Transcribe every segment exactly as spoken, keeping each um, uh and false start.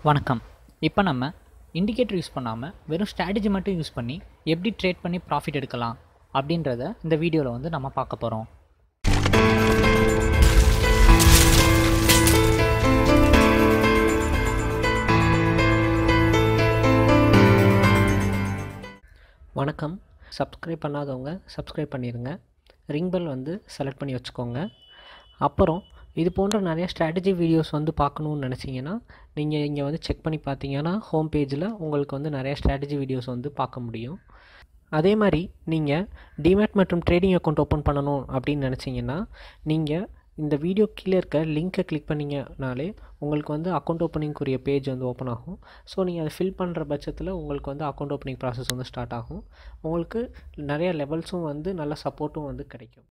வணக்கம். இப்போ நம்ம இண்டிகேட்டர் யூஸ் பண்ணாமல் வெறும் ஸ்ட்ராட்டஜி மட்டும் யூஸ் பண்ணி எப்படி ட்ரேட் பண்ணி ப்ராஃபிட் எடுக்கலாம் அப்படின்றத இந்த வீடியோவில் வந்து நம்ம பார்க்க போகிறோம். வணக்கம். சப்ஸ்கிரைப் பண்ணாதவங்க சப்ஸ்கிரைப் பண்ணிடுங்க. ரிங் பெல் வந்து செலக்ட் பண்ணி வச்சுக்கோங்க. அப்புறம் இது போன்ற நிறைய ஸ்ட்ராட்டஜி வீடியோஸ் வந்து பார்க்கணுன்னு நினச்சிங்கன்னா நீங்கள் இங்கே வந்து செக் பண்ணி பார்த்தீங்கன்னா ஹோம் பேஜில் உங்களுக்கு வந்து நிறைய ஸ்ட்ராட்டஜி வீடியோஸ் வந்து பார்க்க முடியும். அதே மாதிரி நீங்கள் டிமேட் மற்றும் ட்ரேடிங் அக்கௌண்ட் ஓப்பன் பண்ணணும் அப்படின்னு நினச்சிங்கன்னா நீங்கள் இந்த வீடியோ கீழே இருக்க லிங்க்கை கிளிக் பண்ணிங்கனாலே உங்களுக்கு வந்து அக்கௌண்ட் ஓப்பனிங்குரிய பேஜ் வந்து ஓப்பன் ஆகும். ஸோ நீங்கள் அதை ஃபில் பண்ணுற பட்சத்தில் உங்களுக்கு வந்து அக்கௌண்ட் ஓப்பனிங் ப்ராசஸ் வந்து ஸ்டார்ட் ஆகும். உங்களுக்கு நிறைய லெவல்ஸும் வந்து நல்ல சப்போர்ட்டும் வந்து கிடைக்கும்.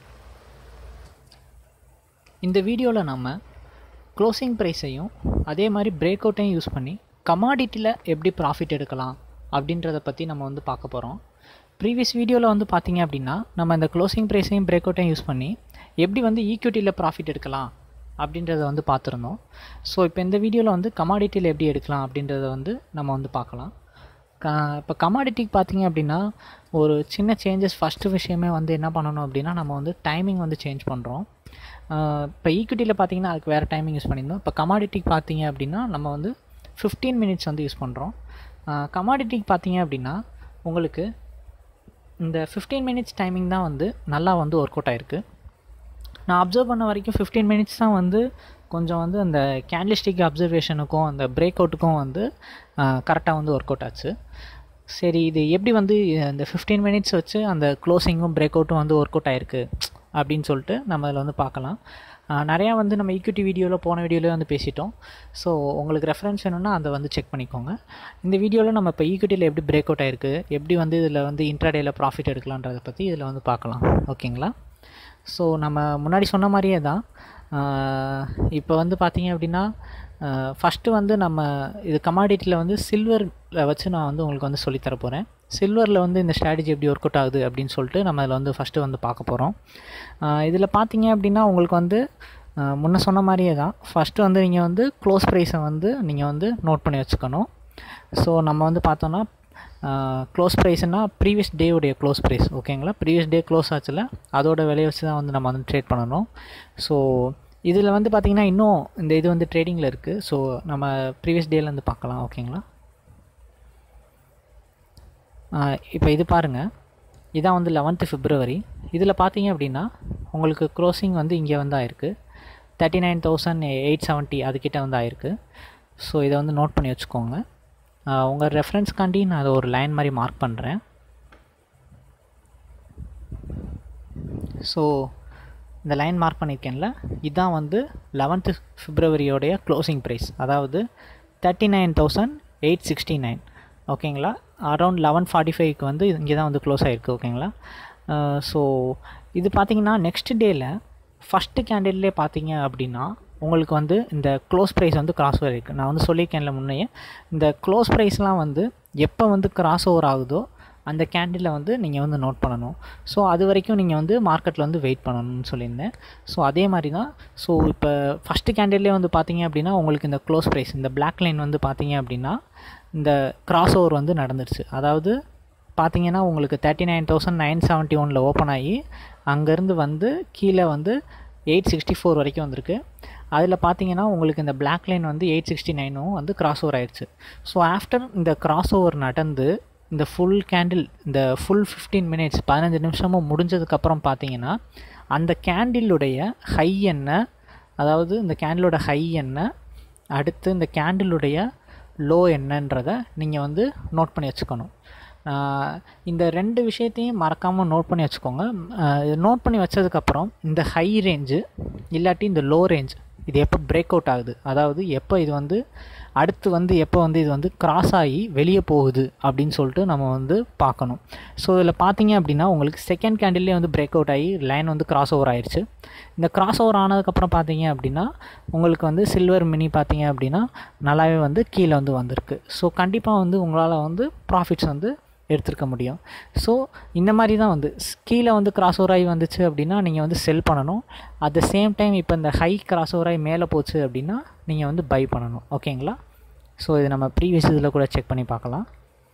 இந்த வீடியோவில் நம்ம க்ளோசிங் ப்ரைஸையும் அதே மாதிரி பிரேக் அவுட்டையும் யூஸ் பண்ணி கமாடிட்டியில் எப்படி ப்ராஃபிட் எடுக்கலாம் அப்படின்றத பற்றி நம்ம வந்து பார்க்க போகிறோம். ப்ரீவியஸ் வீடியோவில் வந்து பார்த்திங்க அப்படின்னா நம்ம இந்த க்ளோசிங் ப்ரைஸையும் பிரேக் அவுட்டையும் யூஸ் பண்ணி எப்படி வந்து ஈக்விட்டியில் ப்ராஃபிட் எடுக்கலாம் அப்படின்றத வந்து பார்த்துருந்தோம். ஸோ இப்போ இந்த வீடியோவில் வந்து கமாடிட்டியில் எப்படி எடுக்கலாம் அப்படின்றத வந்து நம்ம வந்து பார்க்கலாம். க இப்போ கமாடிட்டிக்கு பார்த்திங்க அப்படின்னா ஒரு சின்ன சேஞ்சஸ் ஃபஸ்ட்டு விஷயமே வந்து என்ன பண்ணணும் அப்படின்னா நம்ம வந்து டைமிங் வந்து சேஞ்ச் பண்ணுறோம். இப்போ ஈக்விட்டியில் பார்த்திங்கன்னா அதுக்கு வேறு டைமிங் யூஸ் பண்ணியிருந்தோம். இப்போ கமாடிட்டிக்கு பார்த்திங்க அப்படின்னா நம்ம வந்து ஃபிஃப்டீன் மினிட்ஸ் வந்து யூஸ் பண்ணுறோம். கமாடிட்டிக்கு பார்த்திங்க அப்படின்னா உங்களுக்கு இந்த ஃபிஃப்டீன் மினிட்ஸ் டைமிங் தான் வந்து நல்லா வந்து ஒர்க் அவுட் ஆகிருக்கு. நான் அப்சர்வ் பண்ண வரைக்கும் ஃபிஃப்டீன் மினிட்ஸ் தான் வந்து கொஞ்சம் வந்து அந்த கேண்டில்ஸ்டிக் அப்சர்வேஷனுக்கும் அந்த பிரேக் அவுட்டுக்கும் வந்து கரெக்டாக வந்து ஒர்க் அவுட் ஆச்சு. சரி, இது எப்படி வந்து இந்த ஃபிஃப்டீன் மினிட்ஸ் வச்சு அந்த க்ளோசிங்கும் பிரேக் அவுட்டும் வந்து ஒர்க் அவுட் ஆகிருக்கு அப்படின்னு சொல்லிட்டு நம்ம அதில் வந்து பார்க்கலாம். நிறையா வந்து நம்ம ஈக்விட்டி வீடியோவில் போன வீடியோவில் வந்து பேசிட்டோம். ஸோ உங்களுக்கு ரெஃபரன்ஸ் வேணும்னா அதை வந்து செக் பண்ணிக்கோங்க. இந்த வீடியோவில் நம்ம இப்போ ஈக்விட்டியில் எப்படி பிரேக் அவுட் ஆகிருக்கு, எப்படி வந்து இதில் வந்து இன்ட்ராடேயில் ப்ராஃபிட் எடுக்கலான்றதை பற்றி இதில் வந்து பார்க்கலாம். ஓகேங்களா? ஸோ நம்ம முன்னாடி சொன்ன மாதிரியே தான் இப்போ வந்து பார்த்திங்க அப்படின்னா ஃபஸ்ட்டு வந்து நம்ம இது கமாடிட்டியில் வந்து சில்வரில் வச்சு நான் வந்து உங்களுக்கு வந்து சொல்லித்தர போகிறேன். சில்வரில் வந்து இந்த ஸ்ட்ராட்டஜி எப்படி ஒர்க் அவுட் ஆகுது அப்படின்னு சொல்லிட்டு நம்ம இதில் வந்து ஃபஸ்ட்டு வந்து பார்க்க போகிறோம். இதில் பார்த்தீங்க அப்படின்னா உங்களுக்கு வந்து முன்ன சொன்ன மாதிரியே தான் ஃபஸ்ட்டு வந்து நீங்கள் வந்து க்ளோஸ் ப்ரைஸை வந்து நீங்கள் வந்து நோட் பண்ணி வச்சுக்கணும். ஸோ நம்ம வந்து பார்த்தோன்னா க்ளோஸ் ப்ரைஸ்னால் ப்ரீவியஸ் டேவுடைய க்ளோஸ் ப்ரைஸ். ஓகேங்களா? ப்ரீவியஸ் டே க்ளோஸ் ஆச்சுல அதோட விலையை வச்சு தான் வந்து நம்ம வந்து ட்ரேட் பண்ணணும். ஸோ இதில் வந்து பார்த்திங்கன்னா இன்னும் இந்த இது வந்து ட்ரேடிங்கில் இருக்குது. ஸோ நம்ம ப்ரீவியஸ் டேலேருந்து பார்க்கலாம். ஓகேங்களா? இப்போ இது பாருங்கள், இதான் வந்து லெவன்த்து ஃபிப்ரவரி. இதில் பார்த்தீங்க அப்படின்னா உங்களுக்கு க்ளோசிங் வந்து இங்கே வந்து ஆயிருக்கு thirty nine thousand eight seventy அதுக்கிட்ட வந்து ஆயிருக்கு. ஸோ இதை வந்து நோட் பண்ணி வச்சுக்கோங்க. உங்கள் ரெஃபரன்ஸ்காண்டி நான் அதை ஒரு லைன் மாதிரி மார்க் பண்ணுறேன். ஸோ இந்த லைன் மார்க் பண்ணியிருக்கேன்ல, இதுதான் வந்து லெவன்த்து ஃபிப்ரவரியோடைய க்ளோசிங் ப்ரைஸ், அதாவது thirty nine thousand eight sixty nine ஓகேங்களா? அரௌண்ட் லெவன் ஃபார்ட்டி ஃபைவ்க்கு வந்து இங்கே தான் வந்து க்ளோஸ் ஆகிருக்கு. ஓகேங்களா? ஸோ இது பார்த்திங்கன்னா நெக்ஸ்ட் டேயில் ஃபஸ்ட்டு கேண்டில்லே பார்த்தீங்க அப்படின்னா உங்களுக்கு வந்து இந்த க்ளோஸ் ப்ரைஸ் வந்து கிராஸ் ஓவர் இருக்குது. நான் வந்து சொல்லியிருக்கேன்ல முன்னையே, இந்த க்ளோஸ் ப்ரைஸ்லாம் வந்து எப்போ வந்து கிராஸ் ஓவர் ஆகுதோ அந்த கேண்டிலில் வந்து நீங்கள் வந்து நோட் பண்ணணும். ஸோ அது வரைக்கும் நீங்கள் வந்து மார்க்கெட்டில் வந்து வெயிட் பண்ணணும்னு சொல்லியிருந்தேன். ஸோ அதே மாதிரி தான். ஸோ இப்போ ஃபஸ்ட்டு கேண்டில்லே வந்து பார்த்தீங்க அப்படின்னா உங்களுக்கு இந்த க்ளோஸ் ப்ரைஸ் இந்த பிளாக் லைன் வந்து பார்த்தீங்க அப்படின்னா இந்த கிராஸ் ஓவர் வந்து நடந்துருச்சு. அதாவது பார்த்தீங்கன்னா உங்களுக்கு thirty nine thousand nine seventy ஒனில் ஓப்பன் ஆகி அங்கேருந்து வந்து கீழே வந்து எயிட் சிக்ஸ்டி ஃபோர் வரைக்கும் வந்திருக்கு. அதில் பார்த்தீங்கன்னா உங்களுக்கு இந்த பிளாக் லைன் வந்து எயிட் சிக்ஸ்டி நைனும் வந்து கிராஸ் ஓவர் ஆயிடுச்சு. ஸோ ஆஃப்டர் இந்த கிராஸ் ஓவர் நடந்து இந்த ஃபுல் கேண்டில் இந்த ஃபுல் ஃபிஃப்டீன் மினிட்ஸ் பதினஞ்சு நிமிஷமும் முடிஞ்சதுக்கப்புறம் பார்த்தீங்கன்னா அந்த கேண்டிலுடைய ஹை என்ன, அதாவது இந்த கேண்டிலோட ஹை என்ன, அடுத்து இந்த கேண்டிலுடைய லோ என்னன்றதை நீங்கள் வந்து நோட் பண்ணி வச்சுக்கணும். இந்த ரெண்டு விஷயத்தையும் மறக்காமல் நோட் பண்ணி வச்சுக்கோங்க. நோட் பண்ணி வச்சதுக்கப்புறம் இந்த ஹை ரேஞ்சு இல்லாட்டி இந்த லோ ரேஞ்ச் இது எப்போ பிரேக் அவுட் ஆகுது, அதாவது எப்போ இது வந்து அடுத்து வந்து எப்போ வந்து இது வந்து கிராஸ் ஆகி வெளியே போகுது அப்படின்னு சொல்லிட்டு நம்ம வந்து பார்க்கணும். ஸோ இதில் பார்த்தீங்க அப்படின்னா உங்களுக்கு செகண்ட் கேண்டில்லே வந்து பிரேக் அவுட் ஆகி லைன் வந்து கிராஸ் ஓவர் ஆயிடுச்சு. இந்த கிராஸ் ஓவர் ஆனதுக்கப்புறம் பார்த்தீங்க அப்படின்னா உங்களுக்கு வந்து சில்வர் மினி பார்த்தீங்க அப்படின்னா நல்லாவே வந்து கீழே வந்து வந்திருக்கு. ஸோ கண்டிப்பாக வந்து உங்களால் வந்து ப்ராஃபிட்ஸ் வந்து எடுத்துருக்க முடியும். ஸோ இந்த மாதிரி தான் வந்து கீழே வந்து கிராஸ் ஓவர் ஆகி வந்துச்சு அப்படின்னா நீங்கள் வந்து செல் பண்ணணும். அட் த சேம் டைம் இப்போ இந்த ஹை கிராஸ் ஓவர் ஆகி மேலே போச்சு அப்படின்னா நீங்கள் வந்து பை பண்ணணும். ஓகேங்களா? ஸோ இது நம்ம ப்ரீவியஸ் இதில் கூட செக் பண்ணி பார்க்கலாம்.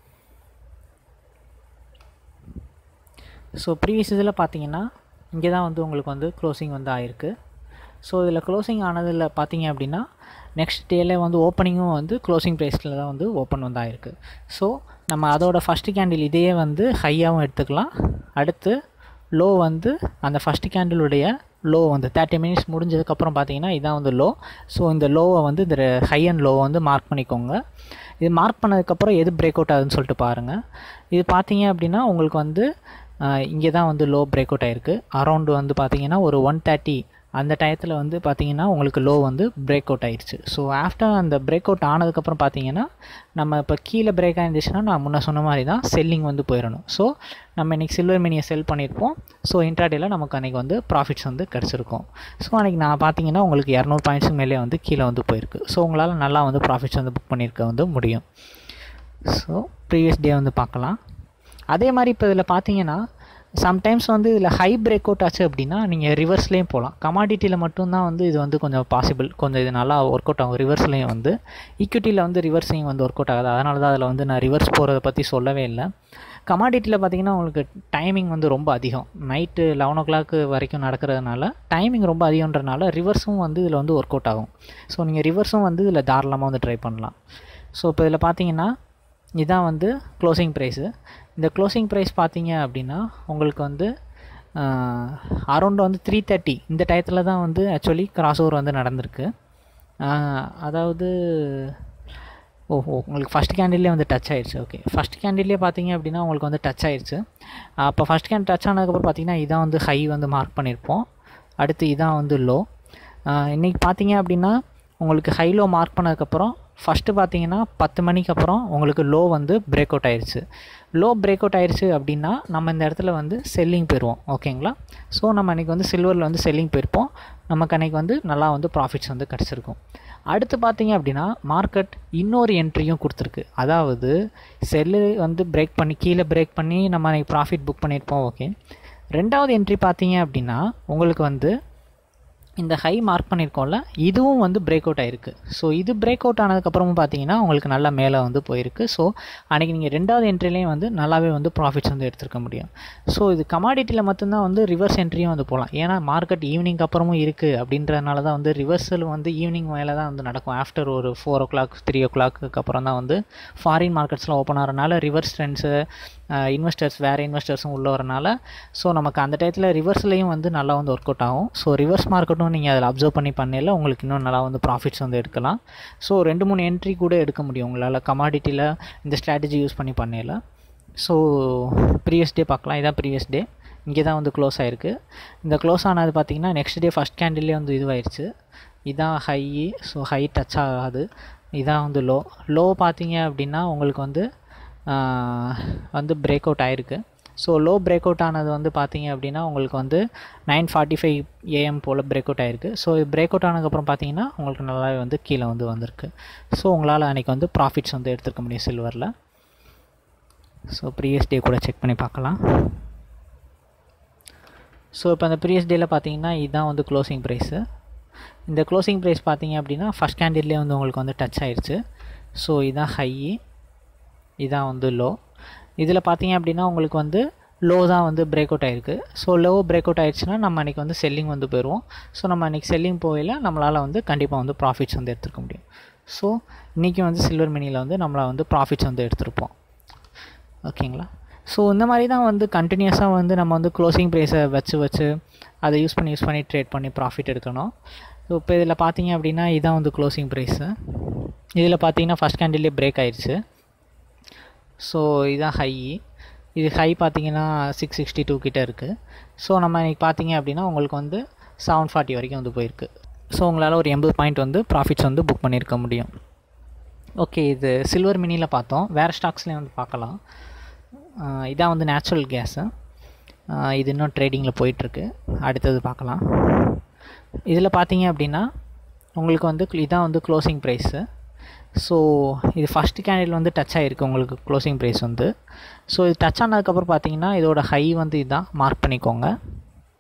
ஸோ ப்ரீவியஸ் இதில் பார்த்தீங்கன்னா இங்கே தான் வந்து உங்களுக்கு வந்து க்ளோசிங் வந்து ஆயிருக்கு. ஸோ இதில் க்ளோசிங் ஆனதில் பார்த்தீங்க அப்படின்னா நெக்ஸ்ட் டேல வந்து ஓப்பனிங்கும் வந்து க்ளோசிங் ப்ரைஸில் தான் வந்து ஓப்பன் வந்து ஆயிருக்கு. ஸோ நம்ம அதோட ஃபஸ்ட்டு கேண்டில் இதையே வந்து ஹையாகவும் எடுத்துக்கலாம். அடுத்து லோ வந்து அந்த ஃபஸ்ட்டு கேண்டிலுடைய லோ வந்து தேர்ட்டி மினிட்ஸ் முடிஞ்சதுக்கப்புறம் பார்த்தீங்கன்னா இதான் வந்து லோ. ஸோ இந்த லோவை வந்து இந்த ஹை அண்ட் லோவை வந்து மார்க் பண்ணிக்கோங்க. இது மார்க் பண்ணதுக்கப்புறம் எது பிரேக் அவுட் ஆகுதுன்னு சொல்லிட்டு பாருங்கள். இது பார்த்தீங்க அப்படின்னா உங்களுக்கு வந்து இங்கே தான் வந்து லோ பிரேக் அவுட் ஆகிருக்கு. அரௌண்டு வந்து பார்த்தீங்கன்னா ஒரு ஒன் தேர்ட்டி அந்த டயத்தில் வந்து பார்த்தீங்கன்னா உங்களுக்கு லோ வந்து பிரேக் அவுட் ஆயிடுச்சு. ஸோ ஆஃப்டர் அந்த பிரேக் அவுட் ஆனதுக்கப்புறம் பார்த்தீங்கன்னா நம்ம இப்போ கீழே பிரேக் ஆகிருந்துச்சுன்னா நான் முன்ன சொன்ன மாதிரி தான் செல்லிங் வந்து போயிடணும். ஸோ நம்ம இன்றைக்கி சில்வர் மினியை செல் பண்ணியிருப்போம். ஸோ இன்ட்ராடேயில் நமக்கு அன்றைக்கி வந்து ப்ராஃபிட்ஸ் வந்து கிடச்சிருக்கும். ஸோ அன்றைக்கி நான் பார்த்தீங்கன்னா உங்களுக்கு இரநூறு பாயிண்ட்ஸுக்கு மேலே வந்து கீழே வந்து போயிருக்கு. ஸோ உங்களால் நல்லா வந்து ப்ராஃபிட்ஸ் வந்து புக் பண்ணியிருக்க வந்து முடியும். ஸோ ப்ரீவியஸ் டே வந்து பார்க்கலாம். அதே மாதிரி இப்போ இதில் பார்த்தீங்கன்னா சம்டைம்ஸ் வந்து இதில் ஹை பிரேக் அவுட் ஆச்சு அப்படின்னா நீங்கள் ரிவர்ஸ்லேயும் போகலாம். கமாடிட்டியில் மட்டும்தான் வந்து இது வந்து கொஞ்சம் பாசிபிள், கொஞ்சம் இது நல்லா ஒர்க் அவுட் ஆகும். ரிவர்ஸ்லேயும் வந்து ஈக்விட்டியில் வந்து ரிவர்ஸையும் வந்து ஒர்க் அவுட் ஆகாது. அதனால தான் அதில் வந்து நான் ரிவர்ஸ் போகிறத பற்றி சொல்லவே இல்லை. கமாடிட்டியில் பார்த்தீங்கன்னா உங்களுக்கு டைமிங் வந்து ரொம்ப அதிகம். நைட்டு லெவன் ஓ கிளாக்கு வரைக்கும் நடக்கிறதுனால டைமிங் ரொம்ப அதிகன்றனால ரிவர்ஸும் வந்து இதில் வந்து ஒர்க் அவுட் ஆகும். ஸோ நீங்கள் ரிவர்ஸும் வந்து இதில் தாராளமாக வந்து ட்ரை பண்ணலாம். ஸோ இப்போ இதில் பார்த்தீங்கன்னா இதுதான் வந்து க்ளோசிங் ப்ரைஸு. இந்த க்ளோசிங் ப்ரைஸ் பார்த்தீங்க அப்படின்னா உங்களுக்கு வந்து அரௌண்ட் வந்து த்ரீ தேர்ட்டி இந்த டயத்தில் தான் வந்து ஆக்சுவலி கிராஸ் ஓவர் வந்து நடந்திருக்கு. அதாவது ஓஹோ உங்களுக்கு ஃபஸ்ட் கேண்டில்லே வந்து டச் ஆயிடுச்சு. ஓகே, ஃபஸ்ட் கேண்டில்லே பார்த்தீங்க அப்படின்னா உங்களுக்கு வந்து டச் ஆயிடுச்சு. அப்போ ஃபஸ்ட் கேண்டில் டச் ஆனதுக்கப்புறம் பார்த்தீங்கன்னா இதான் வந்து ஹை வந்து மார்க் பண்ணியிருப்போம். அடுத்து இதான் வந்து லோ. இன்றைக்கி பார்த்தீங்க அப்படின்னா உங்களுக்கு ஹை லோ மார்க் பண்ணதுக்கப்புறம் ஃபஸ்ட்டு பார்த்தீங்கன்னா பத்து மணிக்கு அப்புறம் உங்களுக்கு லோ வந்து பிரேக் அவுட் ஆயிடுச்சு. லோ பிரேக் அவுட் ஆயிடுச்சு அப்படின்னா நம்ம இந்த இடத்துல வந்து செல்லிங் போயிடுவோம். ஓகேங்களா? ஸோ நம்ம அன்றைக்கி வந்து சில்வரில் வந்து செல்லிங் போயிருப்போம். நமக்கு அன்றைக்கி வந்து நல்லா வந்து ப்ராஃபிட்ஸ் வந்து கிடச்சிருக்கும். அடுத்து பார்த்தீங்க அப்படின்னா மார்க்கெட் இன்னொரு என்ட்ரியும் கொடுத்துருக்கு. அதாவது செல்லு வந்து பிரேக் பண்ணி கீழே பிரேக் பண்ணி நம்ம அன்றைக்கி ப்ராஃபிட் புக் பண்ணியிருப்போம். ஓகே, ரெண்டாவது என்ட்ரி பார்த்தீங்க அப்படின்னா உங்களுக்கு வந்து இந்த ஹை மார்க் பண்ணியிருக்கோம்ல, இதுவும் வந்து பிரேக் அவுட் ஆகிருக்கு. ஸோ இது பிரேக் அவுட் ஆனதுக்கப்புறமும் பார்த்தீங்கன்னா உங்களுக்கு நல்லா மேலே வந்து போயிருக்கு. ஸோ அன்றைக்கி நீங்கள் ரெண்டாவது என்ட்ரிலையும் வந்து நல்லாவே வந்து ப்ராஃபிட்ஸ் வந்து எடுத்துருக்க முடியும். ஸோ இது கமாடிட்டியில் மட்டும்தான் வந்து ரிவர்ஸ் என்ட்ரியும் வந்து போகலாம். ஏன்னா மார்க்கெட் ஈவினிங் அப்புறமும் இருக்குது அப்படின்றதுனால தான் வந்து ரிவர்சல் வந்து ஈவினிங் மேலே தான் வந்து நடக்கும். ஆஃப்டர் ஒரு four o'clock three o'clock அப்புறம் தான் வந்து ஃபாரின் மார்க்கெட்ஸ்லாம் ஓப்பன் ஆகிறனால ரிவர்ஸ் ட்ரெண்ட்ஸு இன்வெஸ்டர்ஸ் வேறு இன்வெஸ்டர்ஸும் உள்ள வரனால ஸோ நமக்கு அந்த டயத்தில் ரிவர்ஸ்லேயும் வந்து நல்லா வந்து ஒர்க் அவுட் ஆகும். ஸோ ரிவர்ஸ் மார்க்கெட்டும் நீங்கள் அதில் அப்சர்வ் பண்ணி பண்ணல உங்களுக்கு இன்னும் நல்லா வந்து ப்ராஃபிட்ஸ் வந்து எடுக்கலாம். ஸோ ரெண்டு மூணு என்ட்ரி கூட எடுக்க முடியும் உங்களால் கமாடிட்டியில் இந்த ஸ்ட்ராட்டஜி யூஸ் பண்ணி பண்ணல. ஸோ ப்ரீவியஸ் டே பார்க்கலாம். இதான் ப்ரீவியஸ் டே. இங்கே தான் வந்து க்ளோஸ் ஆகிருக்கு. இந்த க்ளோஸ் ஆனது பார்த்திங்கன்னா நெக்ஸ்ட் டே ஃபஸ்ட் கேண்டில்லே வந்து இதுவாகிடுச்சு. இதான் ஹை. ஸோ ஹை டச் ஆகாது. இதான் வந்து லோ. லோ பார்த்தீங்க அப்படின்னா உங்களுக்கு வந்து வந்து பிரேக் அவுட் ஆகிருக்கு. ஸோ லோ பிரேக் அவுட் ஆனது வந்து பார்த்தீங்க அப்படின்னா உங்களுக்கு வந்து நைன் ஃபார்ட்டி ஃபைவ் ஏஎம் போல் பிரேக் அவுட் ஆகிருக்கு. ஸோ பிரேக் அவுட் ஆனதுக்கப்புறம் பார்த்தீங்கன்னா உங்களுக்கு நல்லாவே வந்து கீழே வந்து வந்திருக்கு. ஸோ உங்களால் அன்றைக்கி வந்து ப்ராஃபிட்ஸ் வந்து எடுத்துருக்க முடியும் சில்வரில். ஸோ ப்ரீவியஸ் டே கூட செக் பண்ணி பார்க்கலாம். ஸோ இப்போ அந்த ப்ரீவியஸ் டேயில் பார்த்தீங்கன்னா இதுதான் வந்து க்ளோசிங் ப்ரைஸு. இந்த க்ளோசிங் ப்ரைஸ் பார்த்தீங்க அப்படின்னா ஃபஸ்ட் கேண்டில்லே வந்து உங்களுக்கு வந்து டச் ஆயிடுச்சு. ஸோ இதுதான் ஹை, இதான் வந்து லோ. இதில் பார்த்தீங்க அப்படின்னா உங்களுக்கு வந்து லோ தான் வந்து பிரேக் அவுட் ஆகிருக்கு. ஸோ லோ பிரேக் அவுட் ஆகிடுச்சுன்னா நம்ம அன்றைக்கி வந்து செல்லிங் வந்து போயிடுவோம். ஸோ நம்ம அன்றைக்கி செல்லிங் போயில நம்மளால் வந்து கண்டிப்பாக வந்து ப்ராஃபிட்ஸ் வந்து எடுத்துருக்க முடியும். ஸோ இன்றைக்கி வந்து சில்வர் மினியில் வந்து நம்மளால் வந்து ப்ராஃபிட்ஸ் வந்து எடுத்துருப்போம். ஓகேங்களா? ஸோ இந்த மாதிரி தான் வந்து கண்டினியூஸாக வந்து நம்ம வந்து க்ளோசிங் ப்ரைஸை வச்சு வச்சு அதை யூஸ் பண்ணி யூஸ் பண்ணி ட்ரேட் பண்ணி ப்ராஃபிட் எடுக்கணும். ஸோ இப்போ இதில் பார்த்தீங்க அப்படின்னா இதுதான் வந்து க்ளோசிங் ப்ரைஸு. இதில் பார்த்தீங்கன்னா ஃபஸ்ட் கேண்டில்லே பிரேக் ஆயிடுச்சு. ஸோ இதுதான் ஹை. இது ஹை பார்த்தீங்கன்னா சிக்ஸ் சிக்ஸ்டி டூ கிட்டே இருக்குது. ஸோ நம்ம இன்றைக்கி பார்த்தீங்க அப்படின்னா உங்களுக்கு வந்து செவன் ஃபார்ட்டி வரைக்கும் வந்து போயிருக்கு. ஸோ உங்களால் ஒரு எண்பது பாயிண்ட் வந்து ப்ராஃபிட்ஸ் வந்து புக் பண்ணியிருக்க முடியும். ஓகே, இது சில்வர் மினியில் பார்த்தோம். வேறு ஸ்டாக்ஸ்லேயும் வந்து பார்க்கலாம். இதான் வந்து நேச்சுரல் கேஸு. இது இன்னும் ட்ரேடிங்கில் போயிட்டுருக்கு. அடுத்தது பார்க்கலாம். இதில் பார்த்தீங்க அப்படின்னா உங்களுக்கு வந்து இதான் வந்து க்ளோசிங் ப்ரைஸு. ஸோ இது ஃபஸ்ட்டு கேண்டில் வந்து டச் ஆகிருக்கு உங்களுக்கு க்ளோசிங் ப்ரைஸ் வந்து. ஸோ இது டச் ஆனதுக்கப்புறம் பார்த்தீங்கன்னா இதோட ஹை வந்து இதுதான் மார்க் பண்ணிக்கோங்க.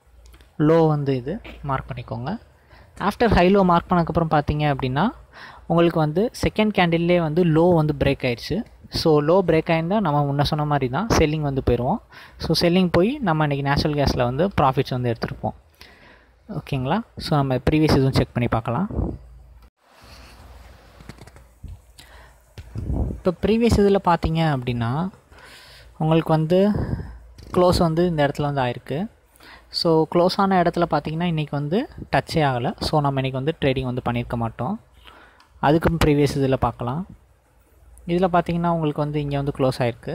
லோ வந்து இது மார்க் பண்ணிக்கோங்க. ஆஃப்டர் ஹை லோ மார்க் பண்ணதுக்கப்புறம் பார்த்தீங்க அப்படின்னா உங்களுக்கு வந்து செகண்ட் கேண்டில்லே வந்து லோ வந்து பிரேக் ஆயிடுச்சு. ஸோ லோ பிரேக் ஆயிருந்தால் நம்ம முன்ன சொன்ன மாதிரி தான் செல்லிங் வந்து போயிடுவோம். ஸோ செல்லிங் போய் நம்ம இன்றைக்கி நேச்சுரல் கேஸில் வந்து ப்ராஃபிட்ஸ் வந்து எடுத்துருப்போம். ஓகேங்களா? ஸோ நம்ம ப்ரீவியஸ் இதுவும் செக் பண்ணி பார்க்கலாம். இப்போ ப்ரீவியஸ் இதில் பார்த்தீங்க அப்படின்னா உங்களுக்கு வந்து க்ளோஸ் வந்து இந்த இடத்துல வந்து ஆயிருக்கு. ஸோ க்ளோஸ் ஆன இடத்துல பார்த்தீங்கன்னா இன்றைக்கி வந்து டச்சே ஆகலை. ஸோ நம்ம இன்றைக்கி வந்து ட்ரேடிங் வந்து பண்ணியிருக்க மாட்டோம். அதுக்கும் ப்ரீவியஸ் இதில் பார்க்கலாம். இதில் பார்த்தீங்கன்னா உங்களுக்கு வந்து இங்கே வந்து க்ளோஸ் ஆகிருக்கு.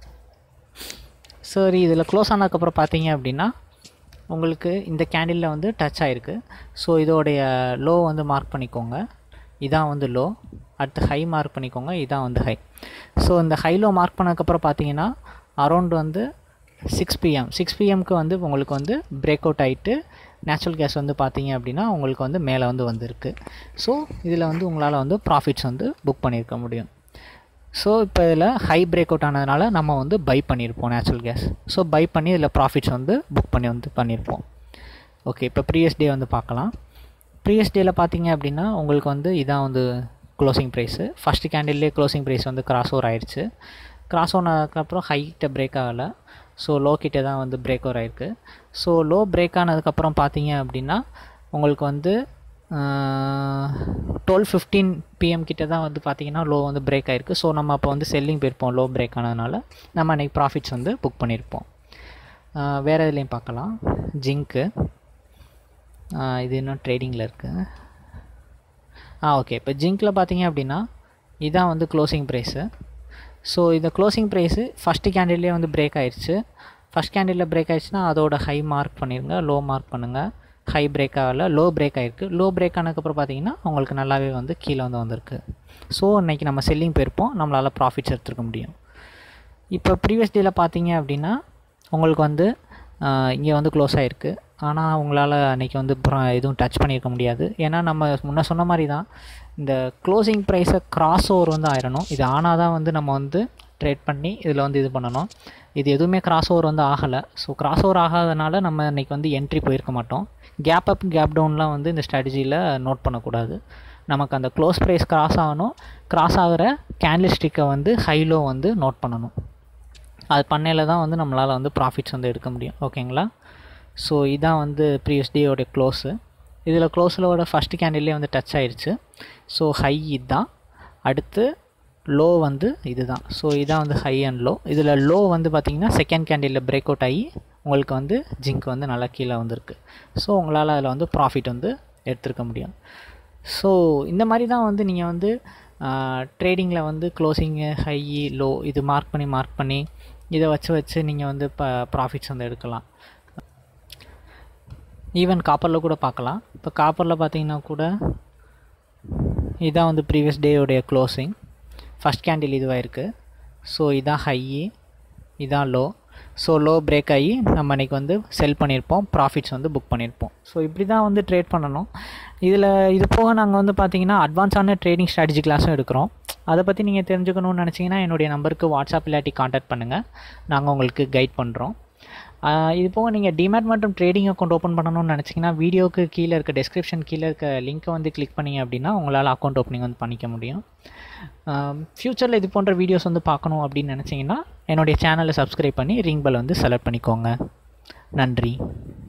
சரி, இதில் க்ளோஸ் ஆனதுக்கப்புறம் பார்த்தீங்க அப்படின்னா உங்களுக்கு இந்த கேண்டிலில் வந்து டச் ஆகிருக்கு. ஸோ இதோடைய லோ வந்து மார்க் பண்ணிக்கோங்க. இதான் வந்து லோ. அடுத்து ஹை மார்க் பண்ணிக்கோங்க. இதான் வந்து ஹை. ஸோ இந்த ஹை லோ மார்க் பண்ணதுக்கப்புறம் பார்த்தீங்கன்னா அரௌண்ட் வந்து சிக்ஸ் பிஎம் சிக்ஸ் பிஎம்க்கு வந்து உங்களுக்கு வந்து பிரேக் அவுட் ஆகிட்டு நேச்சுரல் கேஸ் வந்து பார்த்தீங்க அப்படின்னா உங்களுக்கு வந்து மேலே வந்து வந்திருக்கு. ஸோ இதில் வந்து உங்களால் வந்து ப்ராஃபிட்ஸ் வந்து புக் பண்ணியிருக்க முடியும். ஸோ இப்போ இதில் ஹை பிரேக் அவுட் ஆனதுனால நம்ம வந்து பை பண்ணியிருப்போம் நேச்சுரல் கேஸ். ஸோ பை பண்ணி இதில் ப்ராஃபிட்ஸ் வந்து புக் பண்ணி வந்து பண்ணியிருப்போம். ஓகே, இப்போ ப்ரீவியஸ் டே வந்து பார்க்கலாம். ப்ரீவியஸ் டேயில் பார்த்தீங்க அப்படின்னா உங்களுக்கு வந்து இதான் வந்து க்ளோசிங் ப்ரைஸு. ஃபஸ்ட்டு கேண்டில்லே க்ளோசிங் ப்ரைஸ் வந்து கிராஸ் ஓவர் ஆயிடுச்சு. கிராஸ் ஓவர் ஆனதுக்கப்புறம் ஹைட்டை பிரேக் ஆகலை. ஸோ லோ கிட்டே தான் வந்து பிரேக் ஓவர் ஆகிருக்கு. ஸோ லோ பிரேக் ஆனதுக்கப்புறம் பார்த்தீங்க அப்படின்னா உங்களுக்கு வந்து டுவெல் ஃபிஃப்டீன் பிஎம் கிட்ட தான் வந்து பார்த்திங்கன்னா லோ வந்து பிரேக் ஆகிருக்கு. ஸோ நம்ம அப்போ வந்து செல்லிங் போயிருப்போம். லோ பிரேக் ஆனதுனால நம்ம அன்றைக்கி ப்ராஃபிட்ஸ் வந்து புக் பண்ணியிருப்போம். வேறு இதுலேயும் பார்க்கலாம். ஜிங்க்கு இது இன்னும் ட்ரேடிங்கில் இருக்குது. ஆ ஓகே, இப்போ ஜிங்க்கில் பார்த்தீங்க அப்படின்னா இதான் வந்து க்ளோசிங் ப்ரைஸு. ஸோ இந்த க்ளோசிங் ப்ரைஸு ஃபஸ்ட்டு கேண்டில்லே வந்து பிரேக் ஆகிடுச்சு. ஃபஸ்ட் கேண்டிலில் பிரேக் ஆகிடுச்சுன்னா அதோட ஹை மார்க் பண்ணிடுங்க, லோ மார்க் பண்ணுங்கள். ஹை பிரேக் ஆகலை, லோ பிரேக் ஆகிருக்கு. லோ பிரேக் ஆனதுக்கப்புறம் பார்த்தீங்கன்னா உங்களுக்கு நல்லாவே வந்து கீழே வந்து வந்திருக்கு. ஸோ இன்றைக்கி நம்ம செல்லிங் போயிருப்போம். நம்மளால் ப்ராஃபிட்ஸ் எடுத்துருக்க முடியும். இப்போ ப்ரீவியஸ் டேயில் பார்த்தீங்க அப்படின்னா உங்களுக்கு வந்து இங்கே வந்து க்ளோஸ் ஆகிருக்கு. ஆனால் உங்களால் அன்றைக்கி வந்து எதுவும் டச் பண்ணியிருக்க முடியாது. ஏன்னா நம்ம முன்ன சொன்ன மாதிரி தான் இந்த க்ளோசிங் ப்ரைஸை கிராஸ் ஓவர் வந்து ஆயிடணும். இது ஆனால் தான் வந்து நம்ம வந்து ட்ரேட் பண்ணி இதில் வந்து இது பண்ணணும். இது எதுவுமே கிராஸ் ஓவர் வந்து ஆகலை. ஸோ கிராஸ் ஓவர் ஆகாதனால நம்ம இன்றைக்கி வந்து என்ட்ரி போயிருக்க மாட்டோம். கேப் அப் கேப் டவுன்லாம் வந்து இந்த ஸ்ட்ராட்டஜியில் நோட் பண்ணக்கூடாது. நமக்கு அந்த க்ளோஸ் ப்ரைஸ் கிராஸ் ஆகணும். கிராஸ் ஆகிற கேண்டில் ஸ்டிக்கை வந்து ஹைலோ வந்து நோட் பண்ணணும். அது பண்ணையில் தான் வந்து நம்மளால் வந்து ப்ராஃபிட்ஸ் வந்து எடுக்க முடியும். ஓகேங்களா? ஸோ இதான் வந்து ப்ரீவியஸ் டேயோடைய க்ளோஸு. இதில் க்ளோஸிலோட ஃபஸ்ட்டு கேண்டில்லே வந்து டச் ஆகிடுச்சு. ஸோ ஹை இதுதான். அடுத்து லோ வந்து இது தான். ஸோ இதான் வந்து ஹை அண்ட் லோ. இதில் லோ வந்து பார்த்திங்கன்னா செகண்ட் கேண்டிலில் பிரேக் அவுட் ஆகி உங்களுக்கு வந்து ஜிங்க் வந்து நல்லா கீழே வந்திருக்கு. ஸோ உங்களால் அதில் வந்து ப்ராஃபிட் வந்து எடுத்துருக்க முடியும். ஸோ இந்த மாதிரி தான் வந்து நீங்கள் வந்து ட்ரேடிங்கில் வந்து க்ளோசிங்கு ஹை லோ இது மார்க் பண்ணி மார்க் பண்ணி இதை வச்சு வச்சு நீங்கள் வந்து இப்போ ப்ராஃபிட்ஸ் வந்து எடுக்கலாம். ஈவன் காப்பரில் கூட பார்க்கலாம். இப்போ காப்பரில் பார்த்தீங்கன்னா கூட இதான் வந்து ப்ரீவியஸ் டேயோடைய க்ளோசிங். ஃபஸ்ட் கேண்டில் இதுவாக இருக்குது. ஸோ இதான் ஹை, இதான் லோ. ஸோ லோ பிரேக் ஆகி நம்ம இன்றைக்கி வந்து செல் பண்ணியிருப்போம். ப்ராஃபிட்ஸ் வந்து புக் பண்ணியிருப்போம். ஸோ இப்படி தான் வந்து ட்ரேட் பண்ணணும். இதில் இது போக நாங்கள் வந்து பார்த்திங்கன்னா அட்வான்ஸான ட்ரேடிங் ஸ்ட்ராட்டஜி கிளாஸும் எடுக்கிறோம். அதை பற்றி நீங்கள் தெரிஞ்சுக்கணும்னு நினச்சிங்கன்னா என்னுடைய நம்பருக்கு வாட்ஸ்அப் இல்லாட்டி கான்டாக்ட் பண்ணுங்கள். நாங்கள் உங்களுக்கு கைட் பண்ணுறோம். இது போக நீங்கள் டிமேட் மற்றும் ட்ரேடிங் அக்கௌண்ட் ஓப்பன் பண்ணணும்னு நினச்சிங்கன்னா வீடியோக்கு கீழே இருக்க டெஸ்கிரிப்ஷன் கீழே இருக்க லிங்க்கை வந்து கிளிக் பண்ணிங்க அப்படின்னா உங்களால் அக்கௌண்ட் ஓப்பனிங் வந்து பண்ணிக்க முடியும். ஃப்யூச்சரில் இது போன்ற வீடியோஸ் வந்து பார்க்கணும் அப்படின்னு நினச்சிங்கன்னா என்னுடைய சேனலை சப்ஸ்கிரைப் பண்ணி ரிங் பெல் வந்து செலக்ட் பண்ணிக்கோங்க. நன்றி.